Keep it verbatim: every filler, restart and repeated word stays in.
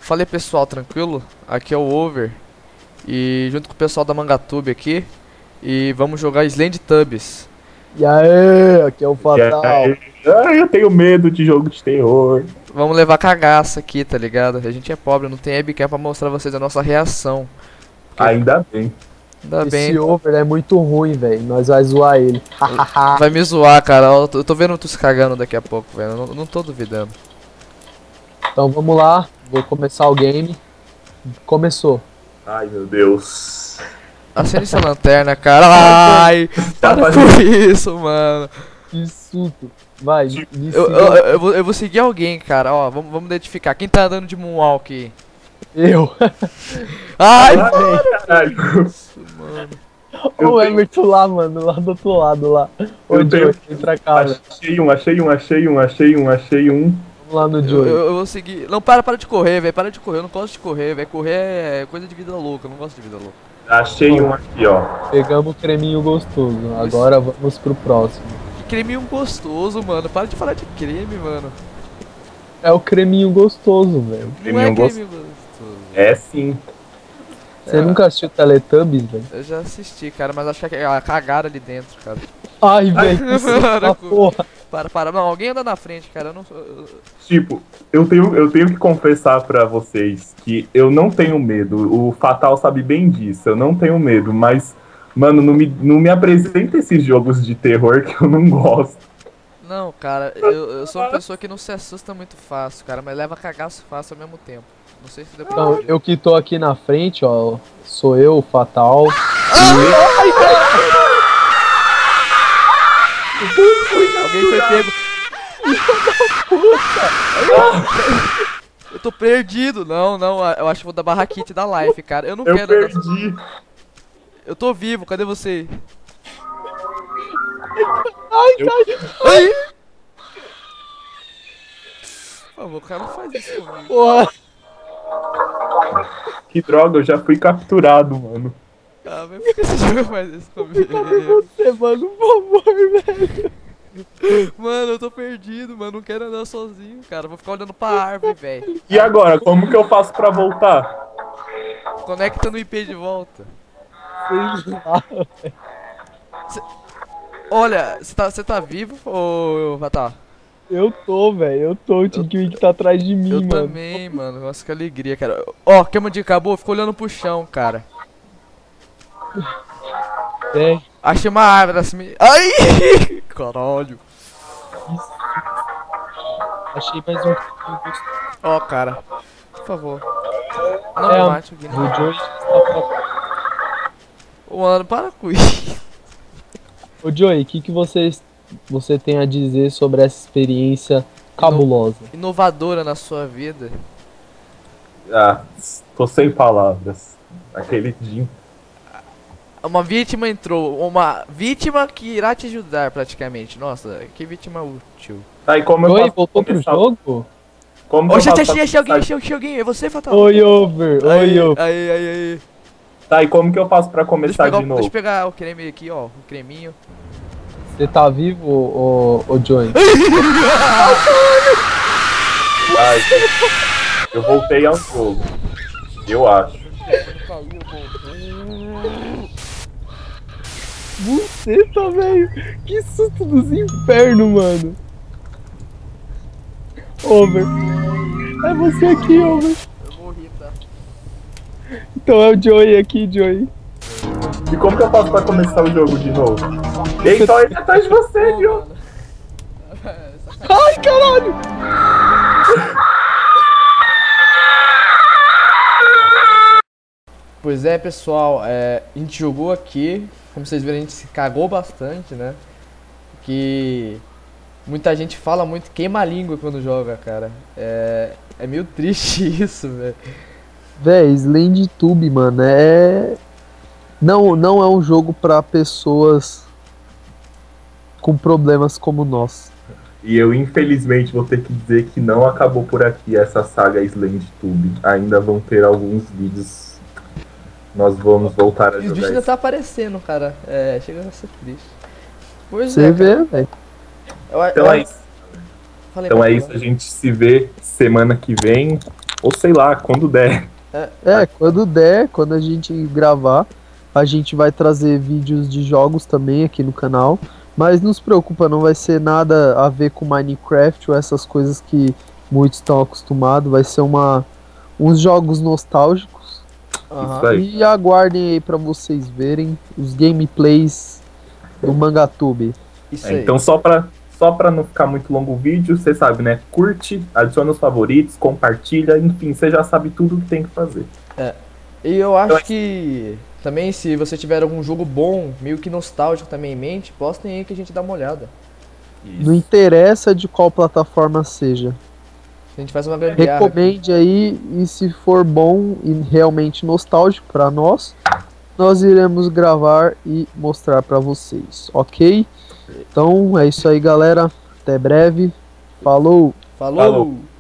Fala aí pessoal, tranquilo? Aqui é o Over e junto com o pessoal da Mangatube aqui e vamos jogar Slendytubbies. E aí, aqui é o E Fatal. aí, ah, eu tenho medo de jogo de terror. Vamos levar cagaça aqui, tá ligado? A gente é pobre, não tem webcam pra mostrar a vocês a nossa reação. Ainda bem. Ainda Esse bem, over é muito ruim, velho. Nós vai zoar ele. vai me zoar, cara. Eu tô, eu tô vendo tu se cagando daqui a pouco, velho. Eu não, não tô duvidando. Então vamos lá, vou começar o game. Começou. Ai, meu Deus. Acende essa lanterna, cara. Ai, Tá para fazendo- com isso, mano. Que susto. Vai, inicia. Eu, eu, eu, vou, eu vou seguir alguém, cara. Ó, vamos, vamos identificar. Quem tá andando de moonwalk aí? Eu. Ai, Ai, caralho. mano. Eu O tenho- Emerson lá, mano, lá do outro lado lá. Ô, Eu tenho- Joey, vem pra cá, velho. Achei um, achei um, achei um, achei um, achei um. Vamos lá no Eu, Joey. eu, eu vou seguir. Não, para, para de correr, velho. Para de correr. Eu não gosto de correr, velho. Correr é coisa de vida louca. Eu não gosto de vida louca. Achei um aqui, ó. Pegamos o creminho gostoso. Agora vamos pro próximo. Que creminho gostoso, mano. Para de falar de creme, mano. É o creminho gostoso, velho. Não é Creminho gost- creme gostoso. É sim. Você É. nunca assistiu Teletubbies, velho? Eu já assisti, cara, mas acho que é a cagada ali dentro, cara. Ai, velho, que susto Para da com- porra. Para, para. Não, alguém anda na frente, cara. Eu não sou. eu- Tipo, eu tenho, eu tenho que confessar pra vocês que eu não tenho medo. O Fatal sabe bem disso. Eu não tenho medo, mas, mano, não me, não me apresenta esses jogos de terror que eu não gosto. Não, cara, eu, eu sou uma pessoa que não se assusta muito fácil, cara, mas leva cagaço fácil ao mesmo tempo. Não sei se deu pra Então, entender. eu que tô aqui na frente, ó, sou eu, o Fatal. Alguém foi pego. Eu tô perdido. Não, não, eu acho que vou dar barra kit da life, cara. Eu não Eu quero. andar- perdi. Eu tô vivo, cadê você? Ai, Eu- ai, Ai! Por favor, cara, não faz isso comigo. porra. Que droga, eu já fui capturado, mano. Ah, mas por que esse jogo faz isso comigo? Você, mano, por favor, velho. Mano, eu tô perdido, mano. Não quero andar sozinho, cara. Vou ficar olhando pra árvore, velho. E agora, como que eu faço pra voltar? Conecta no I P de volta. Sei lá. Olha, você tá, você tá vivo ou Vatar? Eu tô, velho, eu tô. O Tinky que tá atrás de mim, Eu mano. também, mano. Nossa, que alegria, cara. Ó, queima de acabou, ficou olhando pro chão, cara. É, Achei uma árvore assim. Ai! Caralho. achei mais um creminho gostoso. Ó, cara. Por favor. Não É, me a- mate aqui, O não. Joey está pra... Ô, mano, para com isso. Ô, Joey, o que, que você, você tem a dizer sobre essa experiência cabulosa? Inovadora na sua vida. Ah, tô sem palavras. Aquele dia. Uma vítima entrou. Uma vítima que irá te ajudar, praticamente. Nossa, que vítima útil. Tá, e como eu Joey, faço voltou pra pro começar- jogo? Como que eu Oxe, faço achei, pra achei alguém, começar- achei, achei alguém. É você, Fatal? Oi, Over, Aí, oi, Over. aí, aí, aí. Tá, e como que eu faço pra Deixa eu, começar pegar, de o- novo? deixa eu pegar o creme aqui, ó. O creminho. Você tá vivo, ô, ô, ô Joey? Ai, eu voltei ao jogo. Eu acho. Buceta, velho! Que susto dos infernos, mano! Over! É você aqui, Over! Eu morri, tá? Então é o Joey aqui, Joey. E como que eu faço pra começar o jogo de novo? Então ele tá atrás de você, viu? Ai, caralho! Pois é, pessoal, é, a gente jogou aqui, como vocês viram, a gente se cagou bastante, né? Que muita gente fala muito, queima a língua quando joga, cara. É, é meio triste isso, velho. Véi, Slendytube, mano, é... Não, não é um jogo pra pessoas com problemas como nós. E eu infelizmente vou ter que dizer que não acabou por aqui essa saga Slendytube. Ainda vão ter alguns vídeos. Nós vamos voltar a E os jogar bichos ainda isso. tá aparecendo, cara. É, chega a ser triste. Pois Você é, vê, velho. Eu, Então eu- é isso. Falei, Então pode é falar. isso. A gente se vê semana que vem. Ou sei lá, quando der. É, quando der, quando a gente gravar, a gente vai trazer vídeos de jogos também aqui no canal. Mas não se preocupa, não vai ser nada a ver com Minecraft ou essas coisas que muitos estão acostumados. Vai ser uma, uns jogos nostálgicos. Aham. Isso aí. E aguardem aí pra vocês verem os gameplays do Mangatube. Isso É, aí. então, só pra, só pra não ficar muito longo o vídeo, você sabe, né? Curte, adiciona os favoritos, compartilha, enfim, você já sabe tudo o que tem que fazer. E eu acho Então, que também, se você tiver algum jogo bom, meio que nostálgico também em mente, postem aí que a gente dá uma olhada. Não interessa de qual plataforma seja. A gente faz uma gambiarra. Recomende aí, e se for bom e realmente nostálgico pra nós, nós iremos gravar e mostrar pra vocês, ok? Então é isso aí, galera. Até breve. Falou! Falou! Falou.